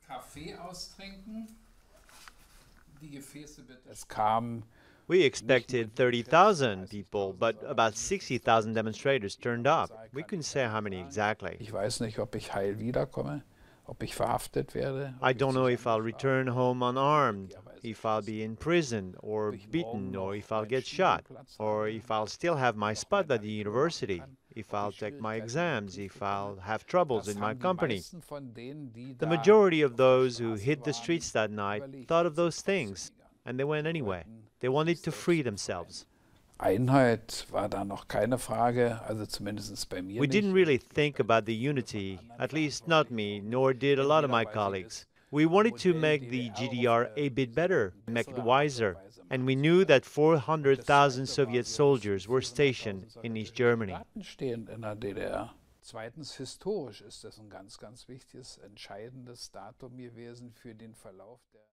Es kam We expected 30,000 people, but about 60,000 demonstrators turned up. We couldn't say how many exactly. Ich weiß nicht, ob ich heil wiederkomme, ob ich verhaftet werde. I don't know if I'll return home unarmed, if I'll be in prison or beaten, or if I'll get shot, or if I'll still have my spot at the university, if I'll take my exams, if I'll have troubles in my company. The majority of those who hit the streets that night thought of those things, and they went anyway. They wanted to free themselves. Einheit war da noch keine Frage, also zumindest bei mir We nicht. didn't really think about the unity, at least not me, nor did a lot of my colleagues. We wanted to make the GDR a bit better, make it wiser, and we knew that 400,000 Soviet soldiers were stationed in East Germany. Stehen in der DDR. Zweitens, historisch ist das ein ganz, ganz wichtiges, entscheidendes Datum gewesen für den Verlauf der